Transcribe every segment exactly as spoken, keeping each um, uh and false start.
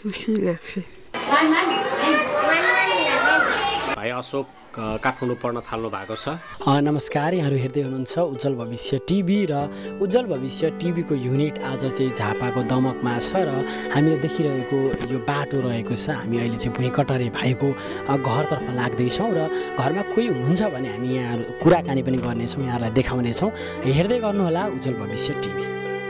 खुसी लाग्छ। भाइ अशोक काठमाडौँ पढ्न थाल्नु भएको छ। नमस्कार, यहाँहरू हेर्दै हुनुहुन्छ उज्जवल भविष्य टिभी र उज्जवल भविष्य टिभीको युनिट आज चाहिँ झापाको दमकमा छ र हामीले देखिरहेको यो बाटो रहेको छ। हामी अहिले चाहिँ भुइँकटरे भाइको घरतर्फ लाग्दैछौँ र घरमा कोही हुनुहुन्छ भने हामी यहाँ कुराकानी पनि गर्नेछौँ, यहाँलाई देखाउनेछौँ। हेर्दै गर्नुहोला उज्जवल भविष्य टिभी।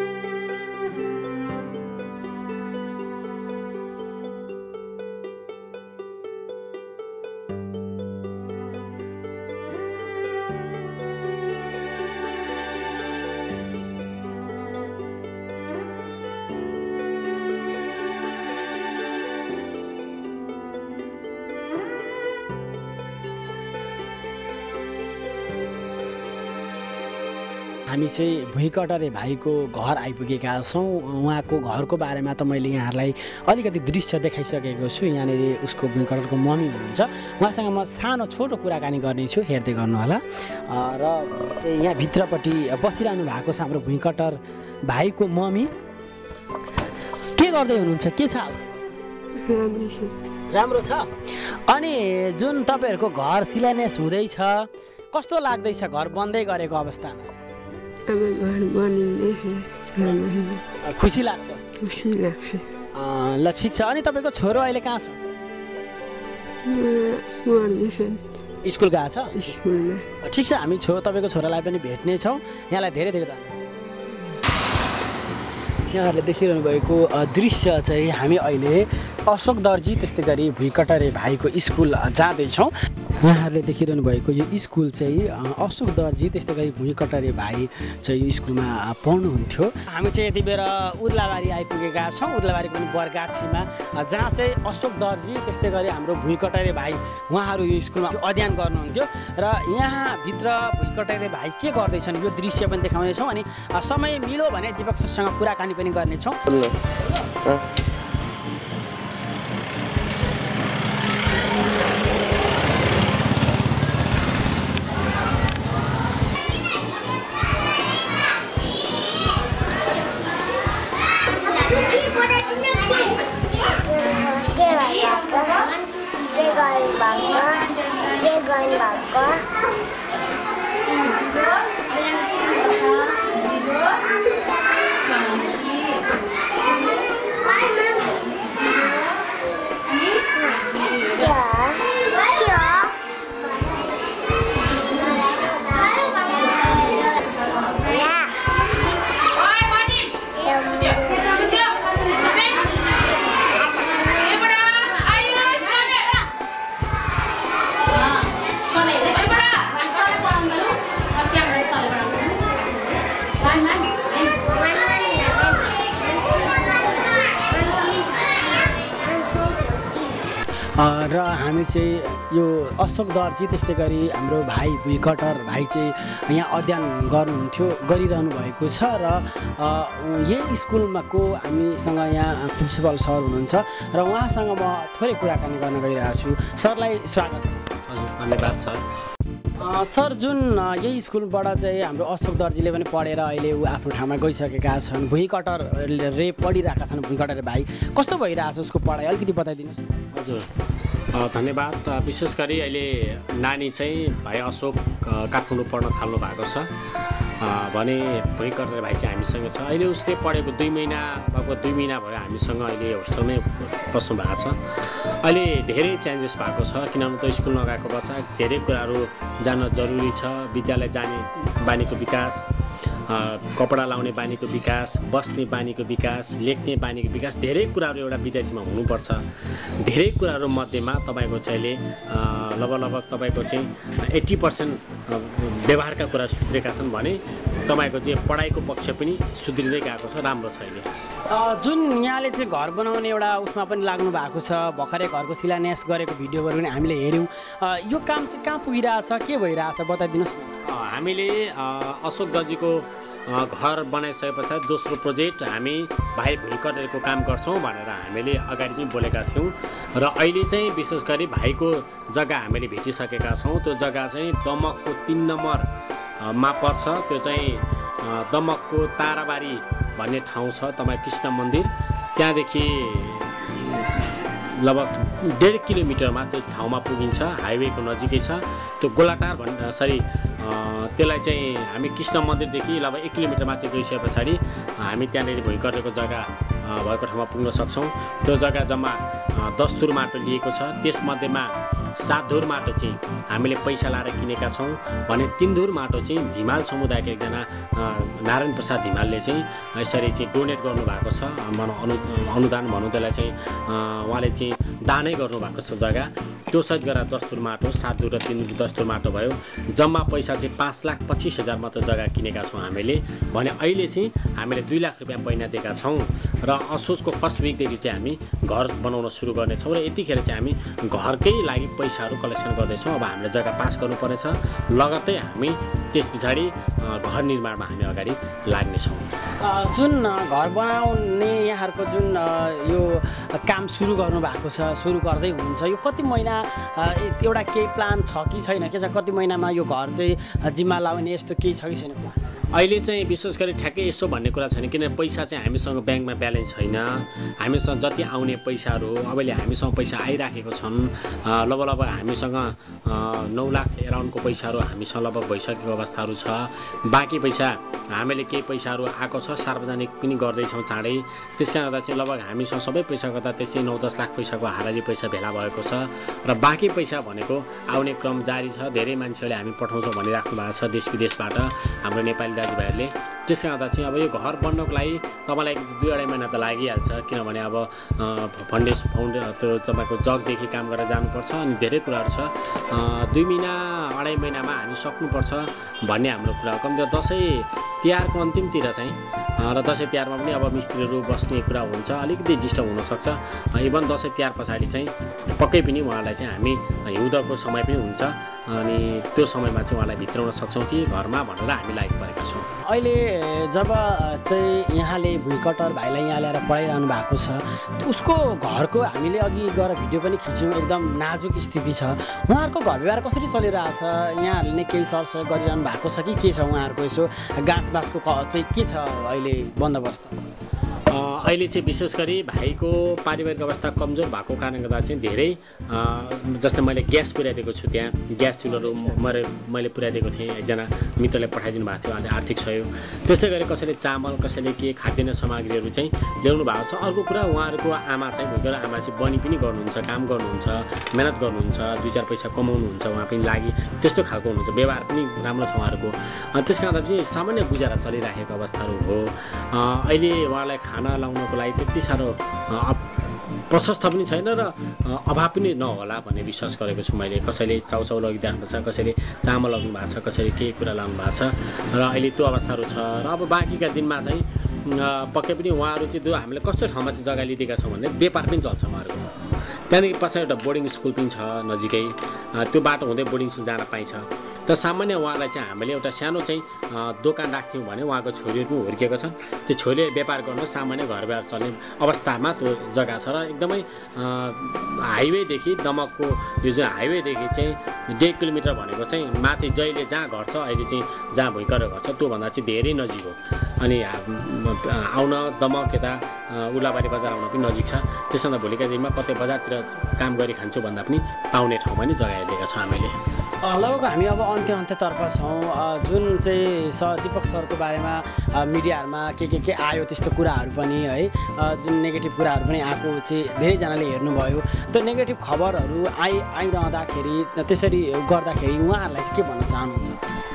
हामी चाहिँ भुइँकटरे भाइको घर आइपुगेका छौँ। उहाँको घरको बारेमा त मैले यहाँहरूलाई अलिकति दृश्य देखाइसकेको छु। यहाँनिर उसको भुइँकटरको मम्मी हुनुहुन्छ, उहाँसँग म सानो छोटो कुराकानी गर्नेछु, हेर्दै गर्नुहोला। र चाहिँ यहाँ भित्रपट्टि बसिरहनु भएको छ हाम्रो भुइँकटर भाइको मम्मी। के गर्दै हुनुहुन्छ, के छ हाल? राम्रो छ। अनि जुन तपाईँहरूको घर शिलान्यास हुँदैछ, कस्तो लाग्दैछ घर बन्दै गरेको अवस्थामा? खुसी लाग्छ? खुसी लाग्छ। ल ठिक छ। अनि तपाईँको छोरो अहिले कहाँ छ? स्कुल गएको छ? ठिक छ, हामी छो तपाईँको छोरालाई पनि भेट्नेछौँ। यहाँलाई धेरै धेरै धन्यवाद। यहाँहरूले देखिरहनु भएको दृश्य चाहिँ हामी अहिले अशोक दर्जी त्यस्तै गरी भुइँकटरे भाइको स्कुल जाँदैछौँ। यहाँहरूले देखिरहनु भएको यो स्कुल चाहिँ अशोक दर्जी त्यस्तै गरी भुइँकटरे भाइ चाहिँ यो स्कुलमा पढ्नुहुन्थ्यो। हामी चाहिँ यति बेला उर्लाबारी आइपुगेका छौँ। उर्लाबारी पनि बरगाछीमा, जहाँ चाहिँ अशोक दर्जी त्यस्तै गरी हाम्रो भुइँकटरे भाइ उहाँहरू यो स्कुलमा अध्ययन गर्नुहुन्थ्यो। र यहाँभित्र भुइँकटरे भाइ के गर्दैछन् यो दृश्य पनि देखाउनेछौँ। अनि समय मिल्यो भने दिपक सरसँग कुराकानी पनि गर्नेछौँ। र हामी चाहिँ यो अशोक दर्जी त्यस्तै गरी हाम्रो भाइ भुइँकटर भाइ चाहिँ यहाँ अध्ययन गर्नुहुन्थ्यो, गरिरहनु भएको छ। र यही स्कुलमा को हामीसँग यहाँ प्रिन्सिपल सर हुनुहुन्छ र उहाँसँग म थोरै कुराकानी गर्न गइरहेको छु। सरलाई स्वागत छ। हजुर, धन्यवाद सर। सर, जुन यही स्कुलबाट चाहिँ हाम्रो अशोक दर्जीले पनि पढेर अहिले ऊ आफ्नो ठाउँमा गइसकेका छन्, भुइँकटरले पढिरहेका छन्, भुइँकटरे भाइ कस्तो भइरहेछ उसको पढाइ अलिकति बताइदिनुहोस्। हजुर, धन्यवाद। विशेष गरी अहिले नानी चाहिँ भाइ अशोक काठमाडौँ पढ्न थाल्नु भएको छ भने भुइँकटरे भाइ चाहिँ हामीसँग छ। अहिले उसले पढेको दुई महिना लगभग दुई महिना भयो हामीसँग अहिले होस्टेलमै बस्नु भएको छ। अहिले धेरै चेन्जेस भएको छ, किनभने त स्कुल नगएको बच्चा धेरै कुराहरू जान्न जरुरी छ। विद्यालय जाने बानीको विकास, कपडा लाउने बानीको विकास, बस्ने बानीको विकास, लेख्ने बानीको विकास, धेरै कुराहरू एउटा विद्यार्थीमा हुनुपर्छ। धेरै कुराहरू मध्येमा तपाईँको चाहिँ अहिले लगभग लगभग तपाईँको चाहिँ एट्टी पर्सेन्ट व्यवहारका कुरा सुध्रेका छन् भने तपाईँको चाहिँ पढाइको पक्ष पनि सुध्रिँदै गएको छ, राम्रो छ अहिले। जुन यहाँले चाहिँ घर बनाउने एउटा उसमा पनि लाग्नु भएको छ, भर्खरै घरको शिलान्यास गरेको भिडियोहरू पनि हामीले हेऱ्यौँ। यो काम चाहिँ कहाँ पुगिरहेछ, के भइरहेछ बताइदिनुहोस्। हामीले अशोक दर्जीको घर बनाइसके पछाडि दोस्रो प्रोजेक्ट हामी भाइ भुइँकटरेको काम गर्छौँ भनेर हामीले अगाडि पनि बोलेका थियौँ। र अहिले चाहिँ विशेष गरी भाइको जग्गा हामीले भेटिसकेका छौँ। त्यो जग्गा चाहिँ दमकको तिन नम्बरमा पर्छ। त्यो चाहिँ दमकको ताराबारी भन्ने ठाउँ छ, तपाईँ कृष्ण मन्दिर, त्यहाँदेखि लगभग डेढ किलोमिटरमा त्यो ठाउँमा पुगिन्छ, हाइवेको नजिकै छ। त्यो गोलाटार भन् सरी त्यसलाई चाहिँ हामी कृष्ण मन्दिरदेखि लगभग एक किलोमिटर माथि गइसके पछाडि हामी त्यहाँनिर भुइँकटेको जग्गा भएको ठाउँमा पुग्न सक्छौँ। त्यो जग्गा जम्मा दस धुर माटो लिएको छ। त्यसमध्येमा सात धुर माटो चाहिँ हामीले पैसा लाएर किनेका छौँ भने तीन धुर माटो चाहिँ धिमाल समुदायका एकजना नारायण प्रसाद धिमालले चाहिँ यसरी चाहिँ डोनेट गर्नुभएको छ। अनु अनुदान भनौँ त्यसलाई चाहिँ उहाँले चाहिँ दानै गर्नुभएको छ जग्गा। त्यो सहित गरेर दस धुर माटो, सात धुर र तिन धुर दस धुर माटो भयो। जम्मा पैसा चाहिँ पाँच लाख पच्चिस हजार मात्र जग्गा किनेका छौँ हामीले भने अहिले चाहिँ हामीले दुई लाख रुपियाँ महिना दिएका छौँ र असोजको फर्स्ट विकदेखि चाहिँ हामी घर बनाउन सुरु गर्नेछौँ र यतिखेर चाहिँ हामी घरकै लागि पैसाहरू कलेक्सन गर्दैछौँ। अब हामीले जग्गा पास गर्नुपर्नेछ, लगत्तै हामी त्यस पछाडि घर निर्माणमा हामी अगाडि लाग्नेछौँ। जुन घर बनाउने यहाँहरूको जुन यो काम सुरु गर्नुभएको छ, सुरु गर्दै हुनुहुन्छ, यो कति महिना एउटा केही प्लान छ कि छैन के छ? कति महिनामा यो घर चाहिँ जिम्मा लाउने यस्तो केही छ कि छैन? अहिले चाहिँ विशेष गरी ठ्याक्कै यसो भन्ने कुरा छैन, किन पैसा चाहिँ हामीसँग ब्याङ्कमा ब्यालेन्स छैन। हामीसँग जति आउने पैसाहरू अहिले हामीसँग पैसा आइराखेको छन्, लगभग लगभग हामीसँग नौ लाख एराउन्डको पैसाहरू हामीसँग लगभग भइसकेको अवस्थाहरू छ। बाँकी पैसा हामीले केही पैसाहरू आएको छ, सार्वजनिक पनि गर्दैछौँ चाँडै। त्यस कारणले गर्दा चाहिँ लगभग हामीसँग सबै पैसा गर्दा त्यसै नौ दस लाख पैसाको हाराहारी पैसा भेला भएको छ र बाँकी पैसा भनेको आउने क्रम जारी छ। धेरै मान्छेहरूले हामी पठाउँछौँ भनिराख्नु भएको छ देश विदेशबाट हाम्रो नेपाली दाजुभाइहरूले। त्यस कारणले चाहिँ अब यो घर बन्नको लागि तपाईँलाई दुई अढाई महिना त लागिहाल्छ, किनभने अब फन्डेस फाउन्ड त्यो तपाईँको जगदेखि काम गरेर जानुपर्छ अनि धेरै कुराहरू छ। दुई महिना अढाई महिनामा हामी सक्नुपर्छ भन्ने हाम्रो कुरा हो। कम्ती दसैँ तिहारको अन्तिमतिर चाहिँ र दसैँ तिहारमा पनि अब मिस्त्रीहरू बस्ने कुरा हुन्छ, अलिकति डिस्टर्ब हुनसक्छ। इभन दसैँ तिहार पछाडि चाहिँ पक्कै पनि उहाँलाई चाहिँ हामी हिउँदको समय पनि हुन्छ अनि त्यो समयमा चाहिँ उहाँलाई भित्राउन सक्छौँ कि घरमा भनेर हामी लागि परेका छौँ। अहिले जब चाहिँ यहाँले भुइँकटर भाइलाई यहाँ ल्याएर पढाइरहनु भएको छ, उसको घरको हामीले अघि गएर भिडियो पनि खिच्यौँ, एकदम नाजुक स्थिति छ। उहाँहरूको घर व्यवहार कसरी चलिरहेछ? यहाँहरूले नै केही सरसह गरिरहनु भएको छ कि के छ? उहाँहरूको यसो घाँस बाँसको चाहिँ के छ अहिले बन्दोबस्त? अहिले चाहिँ विशेष गरी भाइको पारिवारिक अवस्था कमजोर भएको कारणले गर्दा चाहिँ धेरै जस्तै मैले ग्यास पुर्याइदिएको छु, त्यहाँ ग्यास चुलोहरू मैले मैले पुर्याइदिएको थिएँ, एकजना मित्रले पठाइदिनु भएको थियो अनि आर्थिक सहयोग। त्यसै गरी कसैले चामल, कसैले के खाद्यान्न सामग्रीहरू चाहिँ ल्याउनु भएको छ। अर्को कुरा उहाँहरूको आमा चाहिँ भुइँकर आमा चाहिँ बनी पनि गर्नुहुन्छ, काम गर्नुहुन्छ, मेहनत गर्नुहुन्छ, दुई चार पैसा कमाउनुहुन्छ, उहाँ पनि लागि त्यस्तो खालको हुनुहुन्छ, व्यवहार पनि राम्रो छ उहाँहरूको। त्यस कारण चाहिँ सामान्य गुजारा चलिराखेको अवस्थाहरू हो। अहिले उहाँलाई खाना लाउनको लागि त्यति साह्रो प्रशस्त पनि छैन र अभाव पनि नहोला भन्ने विश्वास गरेको छु मैले। कसैले चाउचाउ लगिदिनु भएको छ, कसैले चामल लग्नु भएको छ, कसैले केही कुरा लाउनु भएको छ र अहिले त्यो अवस्थाहरू छ। र अब बाँकीका दिनमा चाहिँ पक्कै पनि उहाँहरू चाहिँ त्यो हामीले कस्तो ठाउँमा चाहिँ जग्गा लिइदिएका छौँ भने व्यापार पनि चल्छ उहाँहरूको। त्यहाँदेखि पछाडि एउटा बोर्डिङ स्कुल पनि छ नजिकै, त्यो बाटो हुँदै बोर्डिङ स्कुल जान पाइन्छ। त सामान्य उहाँलाई चाहिँ हामीले एउटा सानो चाहिँ दोकान राख्थ्यौँ भने उहाँको छोरीहरू पनि हुर्केको छन्, त्यो छोरीले व्यापार गर्न सामान्य घर व्यवहार चल्ने अवस्थामा त्यो जग्गा छ। र एकदमै हाइवेदेखि दमकको यो जुन हाइवेदेखि चाहिँ डेढ किलोमिटर भनेको चाहिँ माथि जहिले जहाँ घर छ अहिले चाहिँ जहाँ भुइँकर घर छ त्योभन्दा चाहिँ धेरै नजिक हो। अनि आउन दमक यता उर्लाबारी बजार आउन पनि नजिक छ। त्यसो भन्दा भोलिका दिनमा कतै बजारतिर काम गरी खान्छु भन्दा पनि पाउने ठाउँमा नि जग्गा हेरिदिएका छौँ हामीले। लगभग हामी अब अन्त्य अन्त्यतर्फ छौँ। जुन चाहिँ सर दिपक सरको बारेमा मिडियाहरूमा के के के आयो त्यस्तो कुराहरू पनि है, जुन नेगेटिभ कुराहरू पनि आएको चाहिँ धेरैजनाले हेर्नुभयो। त्यो नेगेटिभ खबरहरू आइ आइरहँदाखेरि त्यसरी गर्दाखेरि उहाँहरूलाई चाहिँ के भन्न चाहनुहुन्छ?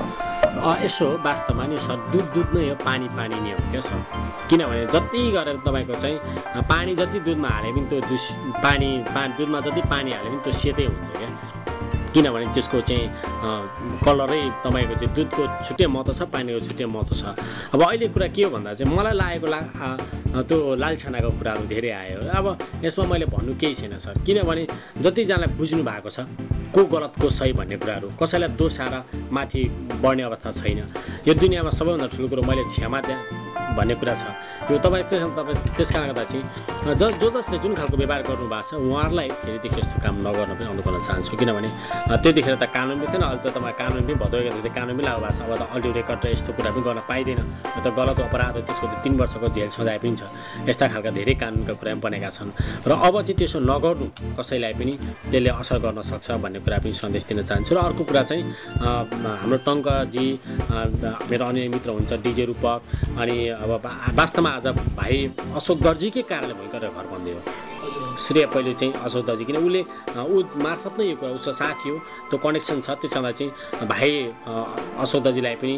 यसो वास्तवमा नि सर दुध दुध नै हो, पानी पानी नै हो क्या सर। किनभने जति गरेर तपाईँको चाहिँ पानी जति दुधमा हाले पनि त्यो दुस पानी पानी दुधमा जति पानी हाले पनि त्यो सेतै हुन्छ क्या। किनभने त्यसको चाहिँ कलरै तपाईँको चाहिँ दुधको छुट्टै महत्त्व छ, पानीको छुट्टै महत्त्व छ। अब अहिले कुरा के हो भन्दा चाहिँ मलाई लागेको ला त्यो लालछनाको कुराहरू धेरै आयो। अब यसमा मैले भन्नु केही छैन सर, किनभने जतिजनालाई बुझ्नु भएको छ को गलत को सही भन्ने कुराहरू, कसैलाई दोष आएर माथि बढ्ने अवस्था छैन। यो दुनियाँमा सबैभन्दा ठुलो कुरो मैले क्षमा भन्ने कुरा छ। यो तपाईँ त्यस तपाईँ त्यस कारणले गर्दा चाहिँ ज जो जसले जुन खालको व्यवहार गर्नुभएको छ उहाँहरूलाई फेरिदेखि यस्तो काम नगर्न पनि अनुरोध गर्न चाहन्छु। किनभने त्यतिखेर त कानुन पनि थिएन, अहिले त तपाईँ कानुन पनि भदौएको थियो, कानुन पनि लागु भएको छ। अब त अडियो रेकर्ड र यस्तो कुरा पनि गर्न पाइँदैन, यो त गलत अपराध हो, त्यसको त तिन वर्षको जेल सजाय पनि छ। यस्ता खालका धेरै कानुनका कुरा पनि बनेका छन् र अब चाहिँ त्यसो नगर्नु कसैलाई पनि त्यसले असर गर्न सक्छ भन्ने कुरा पनि सन्देश दिन चाहन्छु। र अर्को कुरा चाहिँ हाम्रो टङ्कजी मेरो अन्य मित्र हुन्छ डिजे रूपक, अनि अब वास्तवमा आज भाइ अशोक दर्जीकै कारणले भयङ्कर घर बन्दै हो। श्रेय पहिले चाहिँ अशोक दर्जी, किन उसले ऊ मार्फत नै यो कुरा उसको साथी हो, त्यो कनेक्सन छ। त्यसमा चाहिँ भाइ अशोक दर्जीलाई पनि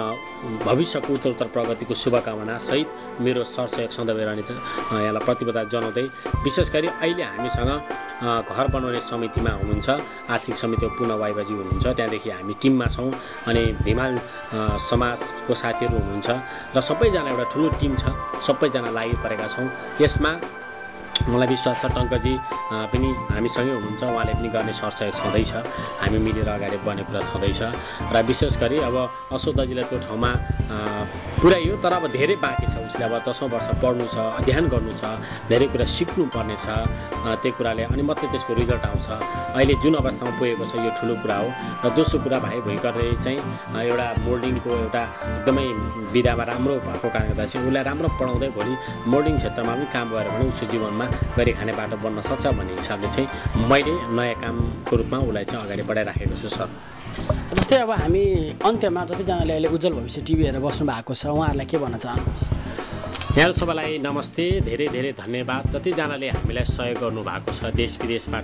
भविष्यको उत्तरोत्तर प्रगतिको शुभकामना सहित मेरो सरसहयोग सधैँ रहनेछ यहाँलाई प्रतिबद्धता जनाउँदै, विशेष गरी अहिले हामीसँग घर बनाउने समितिमा हुनुहुन्छ आर्थिक समितिको पुनः वाइबाजी हुनुहुन्छ, त्यहाँदेखि हामी टिममा छौँ, अनि धिमाल समाजको साथीहरू हुनुहुन्छ र सबैजना एउटा ठुलो टिम छ, सबैजना लागि परेका छौँ यसमा। मलाई विश्वास छ टङ्कजी पनि हामीसँगै हुनुहुन्छ, उहाँले पनि गर्ने सरसहयोग छँदैछ, हामी मिलेर अगाडि बढ्ने कुरा छँदैछ। र विशेष गरी अब अशोक दाजुलाई त्यो ठाउँमा पुर्याइयो, तर अब धेरै बाँकी छ, उसले अब दसौँ वर्ष पढ्नु छ, अध्ययन गर्नु छ, धेरै कुरा सिक्नुपर्ने छ, त्यो कुराले अनि मात्रै त्यसको रिजल्ट आउँछ। अहिले जुन अवस्थामा पुगेको छ यो ठुलो कुरा हो। र दोस्रो कुरा भाइ भयङ्करले चाहिँ एउटा मोल्डिङको एउटा एकदमै विधामा राम्रो भएको कारणले गर्दा चाहिँ उसलाई राम्रो पढाउँदै भोलि मोल्डिङ क्षेत्रमा पनि काम गऱ्यो भने उसको जीवनमा गरी खाने बाटो बन्न सक्छ भन्ने हिसाबले चाहिँ मैले नयाँ कामको रूपमा उसलाई चाहिँ अगाडि बढाइराखेको छु सर। जस्तै अब हामी अन्त्यमा जतिजनाले अहिले उज्जवल भविष्य टिभी हेरेर बस्नु भएको छ उहाँहरूलाई के भन्न चाहनुहुन्छ? यहाँहरू सबैलाई नमस्ते, धेरै धेरै धन्यवाद। जतिजनाले हामीलाई सहयोग गर्नुभएको छ देश विदेशबाट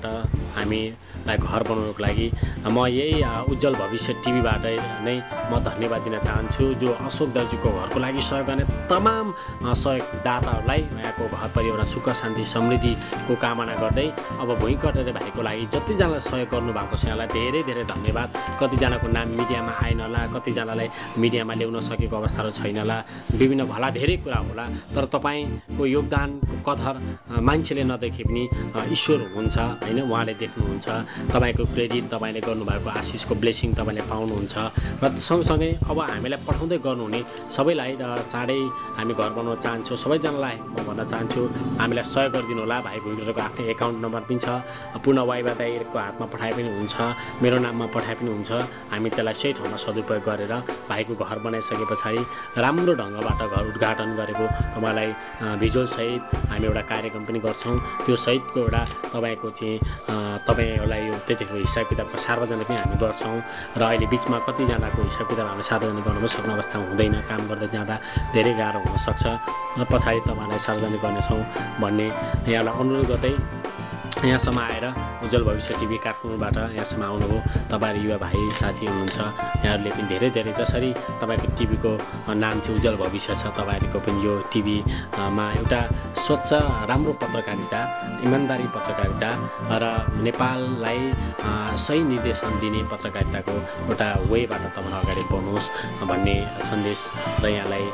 हामीलाई घर बनाउनको लागि, म यही उज्जवल भविष्य टिभीबाट नै म धन्यवाद दिन चाहन्छु। जो अशोक दाजुको घरको लागि सहयोग गर्ने तमाम सहयोगदाताहरूलाई यहाँको घर परिवार सुख शान्ति समृद्धिको कामना गर्दै अब भुइँकटेर भाइको लागि जतिजनालाई सहयोग गर्नुभएको छ यहाँलाई धेरै धेरै धन्यवाद। कतिजनाको नाम मिडियामा आएन होला, कतिजनालाई मिडियामा ल्याउन सकेको अवस्थाहरू छैन होला, विभिन्न भला धेरै कुरा होला, तर तपाईँको योगदानको कदर मान्छेले नदेखे पनि ईश्वर हुनुहुन्छ होइन, उहाँले देख्नुहुन्छ। तपाईँको क्रेडिट, तपाईँले गर्नुभएको आशिषको ब्लेसिङ तपाईँले पाउनुहुन्छ। र सँगसँगै अब हामीलाई पठाउँदै गर्नुहुने सबैलाई चाँडै हामी घर बनाउन चाहन्छौँ, सबैजनालाई म भन्न चाहन्छु हामीलाई सहयोग गरिदिनु होला। भाइ भुइँकरको आफ्नै एकाउन्ट नम्बर पनि छ, पुनः वाइबा दाइको हातमा पठाए पनि हुन्छ, मेरो नाममा पठाए पनि हुन्छ। हामी त्यसलाई सही ठाउँमा सदुपयोग गरेर भाइको घर बनाइसके पछाडि राम्रो ढङ्गबाट घर उद्घाटन गरेको तपाईँलाई भिजुअलसहित हामी एउटा कार्यक्रम पनि गर्छौँ। त्यो सहितको एउटा तपाईँको चाहिँ तपाईँहरूलाई यो त्यतिखेर हिसाब किताबको सार्वजनिक पनि हामी गर्छौँ। र अहिले बिचमा कतिजनाको हिसाब किताब हामी सार्वजनिक गर्नु पनि सक्ने अवस्थामा हुँदैन, काम गर्दै जाँदा धेरै गाह्रो हुनसक्छ र पछाडि तपाईँलाई सार्वजनिक गर्नेछौँ भन्ने यहाँलाई अनुरोध गर्दै यहाँसम्म आएर उज्जवल भविष्य टिभी काठमाडौँबाट यहाँसम्म आउनुभयो। तपाईँहरू युवा भाइ साथी हुनुहुन्छ, यहाँहरूले पनि धेरै धेरै जसरी तपाईँको टिभीको नाम चाहिँ उज्जवल भविष्य छ, तपाईँहरूको पनि यो टिभीमा एउटा स्वच्छ राम्रो पत्रकारिता, इमान्दारी पत्रकारिता र नेपाललाई सही निर्देशन दिने पत्रकारिताको एउटा वेबाट तपाईँ अगाडि बढ्नुहोस् भन्ने सन्देश र यहाँलाई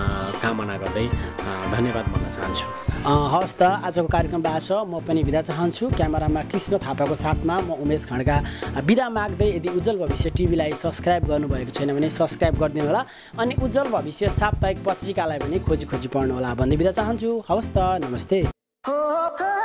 कामना गर्दै धन्यवाद भन्न चाहन्छु। हवस् त, आजको कार्यक्रमबाट म पनि बिदा चाहन्छु। क्यामेरामा कृष्ण थापाको साथमा म उमेश खड्का बिदा माग्दै, यदि उज्जवल भविष्य टिभीलाई सब्सक्राइब गर्नुभएको छैन भने सब्सक्राइब गरिदिनु होला, अनि उज्जवल भविष्य साप्ताहिक पत्रिकालाई पनि खोजी खोजी पढ्नु होला भन्ने बिदा चाहन्छु। हवस् त, नमस्ते।